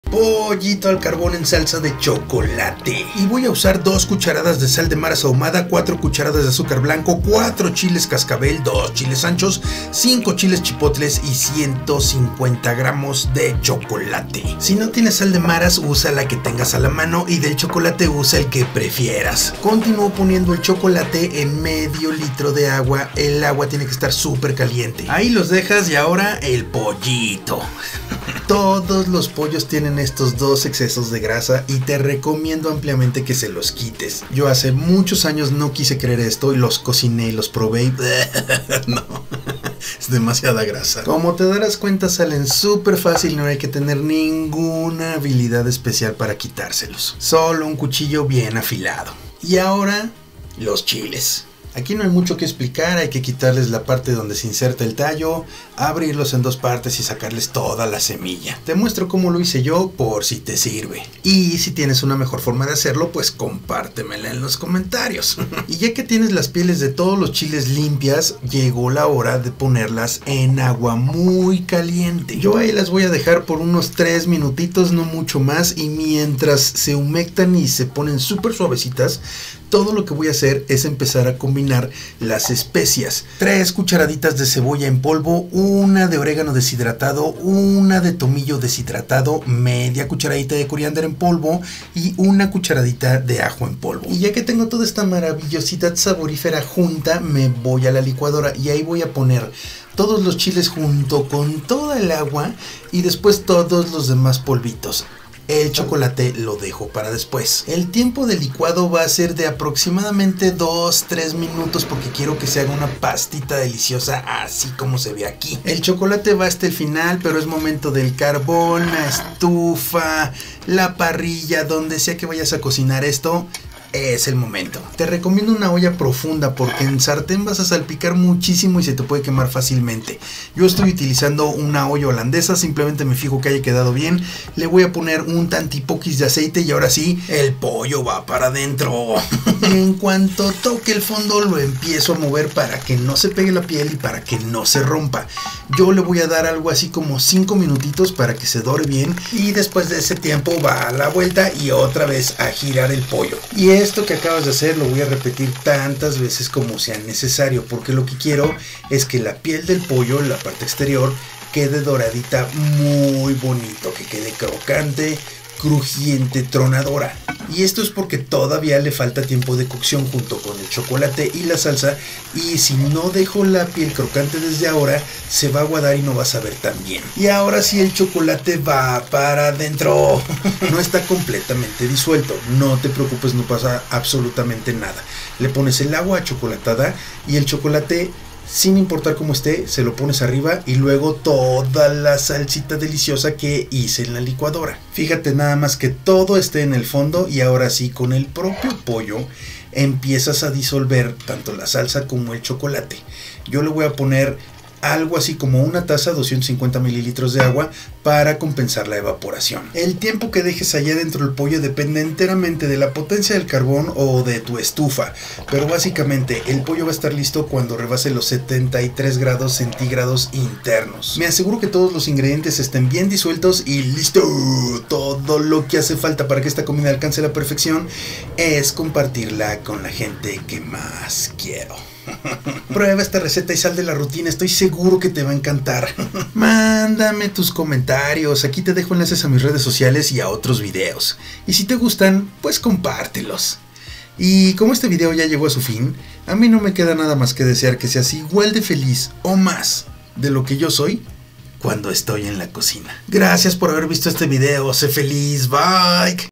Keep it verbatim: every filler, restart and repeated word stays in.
Pollito al carbón en salsa de chocolate. Y voy a usar dos cucharadas de sal de maras ahumada, cuatro cucharadas de azúcar blanco, cuatro chiles cascabel, dos chiles anchos, cinco chiles chipotles y ciento cincuenta gramos de chocolate. Si no tienes sal de maras, usa la que tengas a la mano, y del chocolate usa el que prefieras. Continúo poniendo el chocolate en medio litro de agua. El agua tiene que estar súper caliente. Ahí los dejas y ahora el pollito. Todos los pollos tienen estos dos excesos de grasa y te recomiendo ampliamente que se los quites. Yo hace muchos años no quise creer esto y los cociné y los probé y... no, es demasiada grasa. Como te darás cuenta, salen súper fácil, no hay que tener ninguna habilidad especial para quitárselos. Solo un cuchillo bien afilado. Y ahora, los chiles. Aquí no hay mucho que explicar, hay que quitarles la parte donde se inserta el tallo, abrirlos en dos partes y sacarles toda la semilla. Te muestro cómo lo hice yo por si te sirve. Y si tienes una mejor forma de hacerlo, pues compártemela en los comentarios. Y ya que tienes las pieles de todos los chiles limpias, llegó la hora de ponerlas en agua muy caliente. Yo ahí las voy a dejar por unos tres minutitos, no mucho más, y mientras se humectan y se ponen súper suavecitas, todo lo que voy a hacer es empezar a combinar las especias. Tres cucharaditas de cebolla en polvo, una de orégano deshidratado, una de tomillo deshidratado, media cucharadita de coriandro en polvo y una cucharadita de ajo en polvo. Y ya que tengo toda esta maravillosidad saborífera junta, me voy a la licuadora y ahí voy a poner todos los chiles junto con toda el agua y después todos los demás polvitos. El chocolate lo dejo para después. El tiempo de licuado va a ser de aproximadamente dos a tres minutos porque quiero que se haga una pastita deliciosa así como se ve aquí. El chocolate va hasta el final, pero es momento del carbón, la estufa, la parrilla, donde sea que vayas a cocinar esto. Es el momento. Te recomiendo una olla profunda porque en sartén vas a salpicar muchísimo y se te puede quemar fácilmente. Yo estoy utilizando una olla holandesa, simplemente me fijo que haya quedado bien. Le voy a poner un tantipoquis de aceite y ahora sí, el pollo va para adentro. En cuanto toque el fondo lo empiezo a mover para que no se pegue la piel y para que no se rompa. Yo le voy a dar algo así como cinco minutitos para que se dore bien y después de ese tiempo va a la vuelta y otra vez a girar el pollo. Y esto que acabas de hacer lo voy a repetir tantas veces como sea necesario porque lo que quiero es que la piel del pollo, la parte exterior, quede doradita muy bonito, que quede crocante, crujiente, tronadora. Y esto es porque todavía le falta tiempo de cocción junto con el chocolate y la salsa, y si no dejo la piel crocante desde ahora se va a aguadar y no va a saber tan bien. Y ahora sí, el chocolate va para adentro. No está completamente disuelto, no te preocupes, no pasa absolutamente nada. Le pones el agua chocolatada y el chocolate, sin importar cómo esté, se lo pones arriba y luego toda la salsita deliciosa que hice en la licuadora. Fíjate nada más que todo esté en el fondo y ahora sí, con el propio pollo empiezas a disolver tanto la salsa como el chocolate. Yo le voy a poner algo así como una taza, doscientos cincuenta mililitros de agua para compensar la evaporación. El tiempo que dejes allá dentro del pollo depende enteramente de la potencia del carbón o de tu estufa, pero básicamente el pollo va a estar listo cuando rebase los setenta y tres grados centígrados internos. Me aseguro que todos los ingredientes estén bien disueltos y listo. Todo lo que hace falta para que esta comida alcance la perfección es compartirla con la gente que más quiero. Prueba esta receta y sal de la rutina, estoy seguro que te va a encantar. Mándame tus comentarios, aquí te dejo enlaces a mis redes sociales y a otros videos. Y si te gustan, pues compártelos. Y como este video ya llegó a su fin, a mí no me queda nada más que desear que seas igual de feliz o más de lo que yo soy cuando estoy en la cocina. Gracias por haber visto este video, sé feliz, bye.